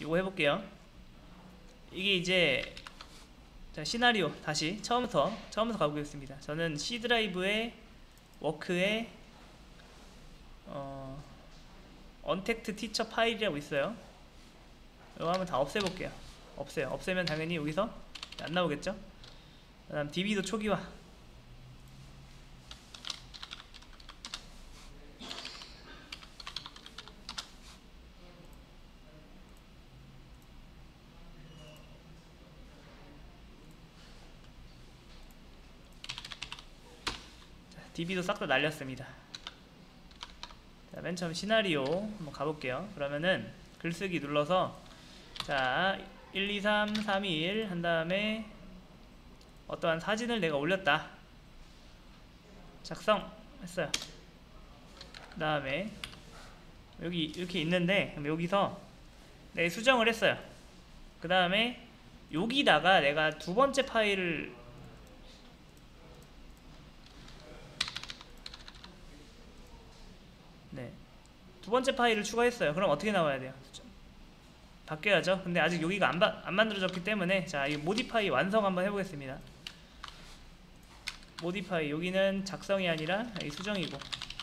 이거 해볼게요. 이게 이제 자, 시나리오 다시 처음부터 가보겠습니다. 저는 C 드라이브에 워크에 언택트 티처 파일이라고 있어요. 이거 한번 다 없애볼게요. 없애면 당연히 여기서 안 나오겠죠. 그 다음 DB도 초기화. DB도 싹 다 날렸습니다. 자, 맨 처음 시나리오 한번 가볼게요. 그러면은 글쓰기 눌러서 자 1, 2, 3, 3, 2, 1 한 다음에 어떠한 사진을 내가 올렸다. 작성했어요. 그 다음에 여기 이렇게 있는데 그럼 여기서 내 수정을 했어요. 그 다음에 여기다가 내가 두 번째 파일을 두 번째 파일을 추가했어요. 그럼 어떻게 나와야 돼요? 바뀌어야죠. 근데 아직 여기가 안 만들어졌기 때문에 자, 이 모디파이 완성 한번 해보겠습니다. 모디파이 여기는 작성이 아니라 여기 수정이고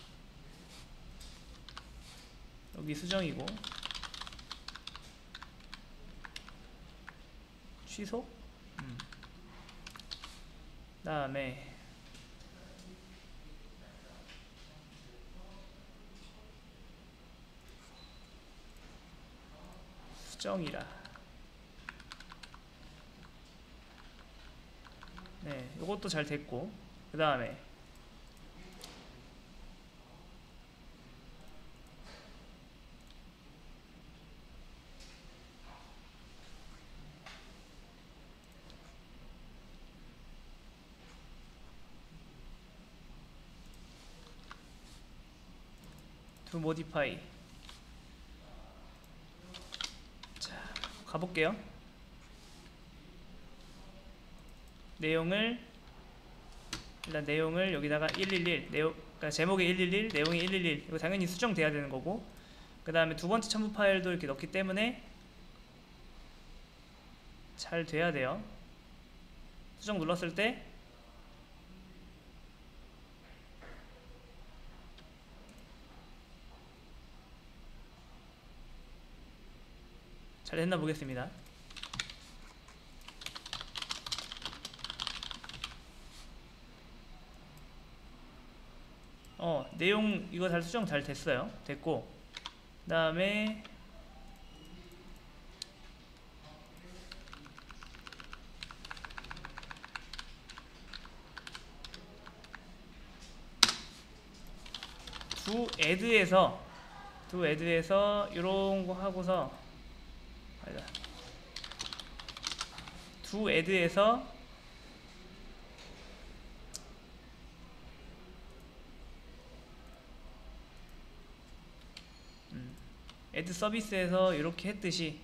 여기 수정이고 취소? 그 다음에 수정이라 네, 요것도 잘 됐고 그 다음에 to modify 자, 가볼게요. 일단 내용을 여기다가 111 그러니까 제목이 111 내용이 111 이거 당연히 수정돼야 되는 거고 그 다음에 두 번째 첨부 파일도 이렇게 넣기 때문에 잘 돼야 돼요. 수정 눌렀을 때 잘 됐나 보겠습니다. 내용 이거 잘 수정 잘 됐어요. 됐고 그 다음에 두 애드에서 요런 거 하고서 두 애드에서 애드 서비스에서 이렇게 했듯이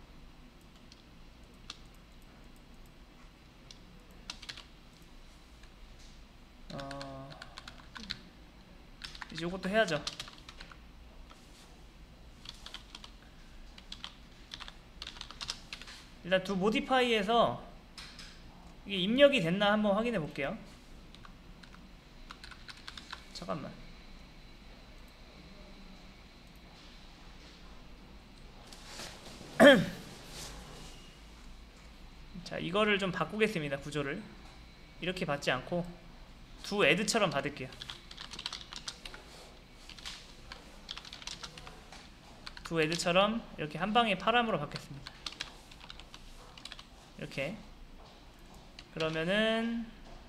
이제 요것도 해야죠. 일단 두 모디파이에서 이게 입력이 됐나 한번 확인해 볼게요. 잠깐만. 자, 이거를 좀 바꾸겠습니다. 구조를 이렇게 받지 않고 두 애드처럼 받을게요. 두 애드처럼 이렇게 한 방에 파람으로 받겠습니다. 이렇게 그러면은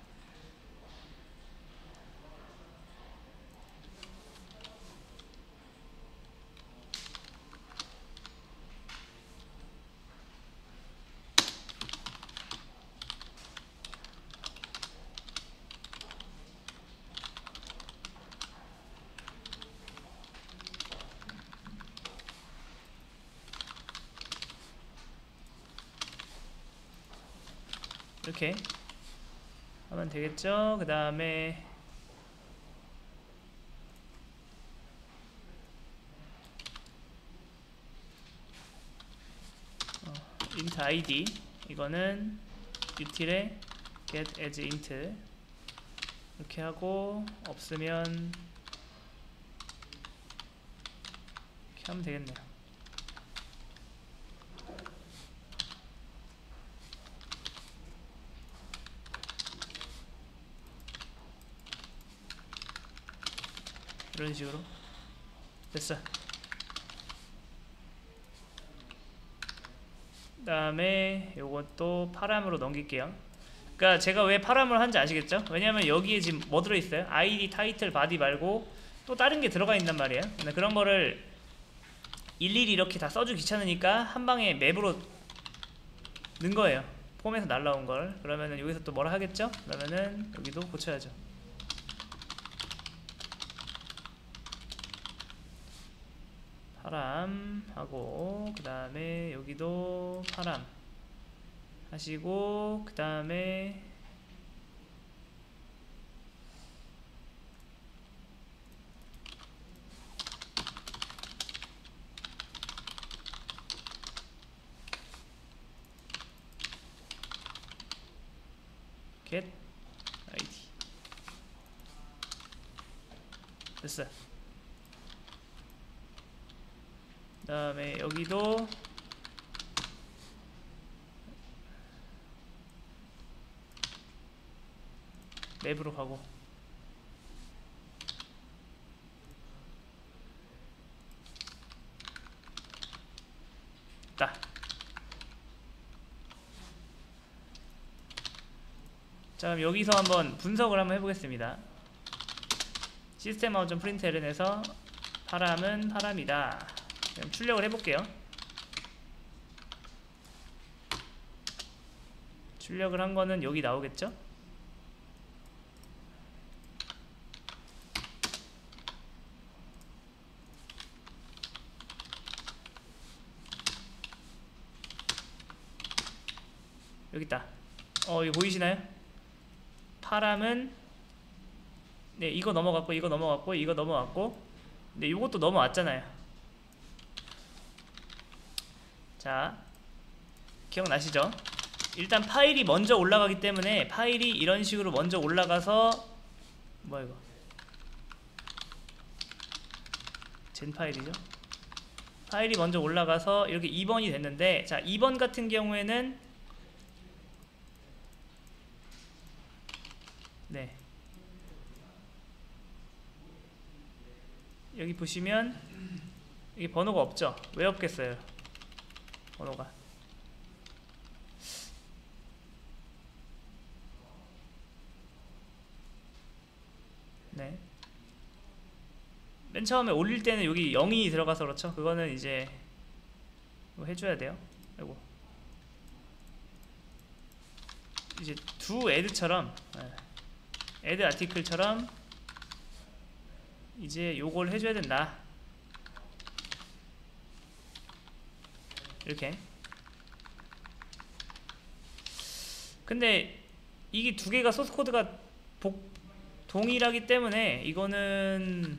이렇게 하면 되겠죠. 그 다음에 int id, 이거는 util에 get as int 이렇게 하고, 없으면 이렇게 하면 되겠네요. 이런 식으로 됐어. 그 다음에 요것도 파람으로 넘길게요. 그러니까 제가 왜 파람을 한지 아시겠죠? 왜냐면 여기에 지금 뭐 들어있어요? id, 타이틀, 바디 말고 또 다른 게 들어가 있단 말이에요. 근데 그런 거를 일일이 이렇게 다 써주기 귀찮으니까 한 방에 맵으로 넣은 거예요. 폼에서 날라온 걸. 그러면은 여기서 또 뭐라 하겠죠? 그러면은 여기도 고쳐야죠. 파람 하고, 그 다음에 여기도 파람 하시고, 그 다음에 get id 됐어. 그 다음에 여기도 맵으로 가고, 딱. 자, 그럼 여기서 한번 분석을 한번 해보겠습니다. 시스템 아웃 println에서 파람은 파람이다. 그럼 출력을 해볼게요. 출력을 한 거는 여기 나오겠죠? 여기 있다. 이거 보이시나요? 파람은, 네, 이거 넘어갔고, 이거 넘어갔고, 이거 넘어갔고, 근데 이것도 넘어왔잖아요. 자, 기억나시죠? 일단 파일이 먼저 올라가기 때문에, 파일이 이런 식으로 먼저 올라가서, 뭐야 이거, 젠 파일이죠? 파일이 먼저 올라가서 이렇게 2번이 됐는데, 자, 2번 같은 경우에는, 네, 여기 보시면 여기 번호가 없죠? 왜 없겠어요? 번호가. 네, 맨 처음에 올릴 때는 여기 0이 들어가서 그렇죠? 그거는 이제 이거 해줘야 돼요. 아이고, 이제 do add처럼, add article처럼 이제 요걸 해줘야 된다. 이렇게. 근데 이게 두 개가 소스 코드가 동일하기 때문에 이거는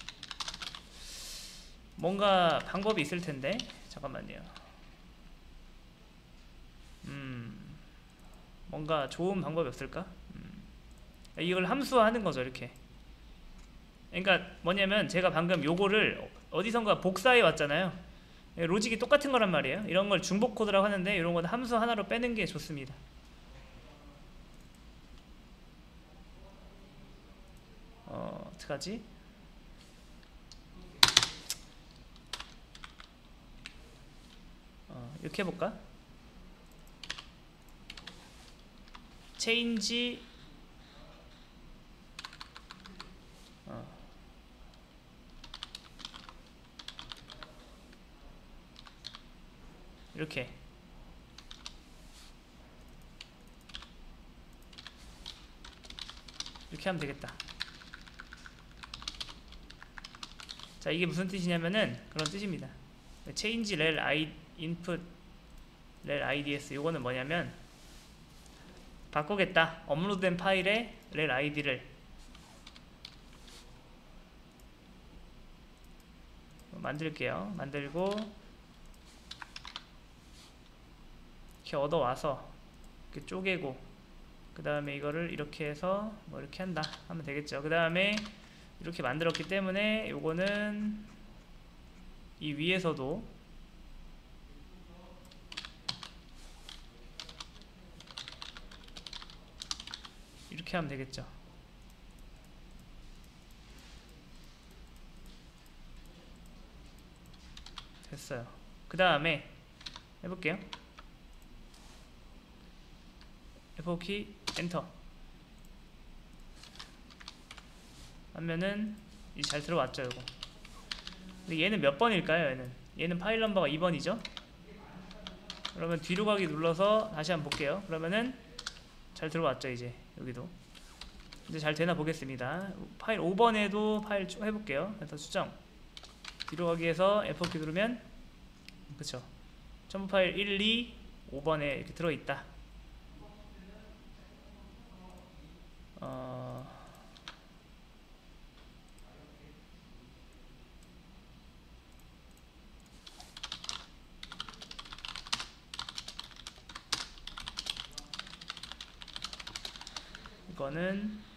뭔가 방법이 있을 텐데. 잠깐만요. 뭔가 좋은 방법이 없을까? 이걸 함수화하는 거죠, 이렇게. 그러니까 뭐냐면 제가 방금 요거를 어디선가 복사해 왔잖아요. 로직이 똑같은 거란 말이에요. 이런 걸 중복 코드라고 하는데 이런 건 함수 하나로 빼는 게 좋습니다. 어떡하지? 이렇게 해볼까? change 이렇게 하면 되겠다. 자, 이게 무슨 뜻이냐면은 그런 뜻입니다. change rel input rel ids, 요거는 뭐냐면 바꾸겠다. 업로드된 파일에 rel id를 만들게요. 만들고 이렇게 얻어와서 이렇게 쪼개고 그 다음에 이거를 이렇게 해서 뭐 이렇게 한다 하면 되겠죠. 그 다음에 이렇게 만들었기 때문에 요거는 이 위에서도 이렇게 하면 되겠죠. 됐어요. 그 다음에 해볼게요. F4키 엔터 하면은 이제 잘 들어왔죠. 이거 근데 얘는 몇 번일까요? 얘는 파일 넘버가 2번이죠. 그러면 뒤로 가기 눌러서 다시 한번 볼게요. 그러면은 잘 들어왔죠. 이제 여기도 이제 잘 되나 보겠습니다. 파일 5번에도 파일 쭉 해볼게요. 그래서 수정 뒤로 가기 해서 F4키 누르면 그쵸, 첨부 파일 1, 2, 5번에 이렇게 들어있다. 이거는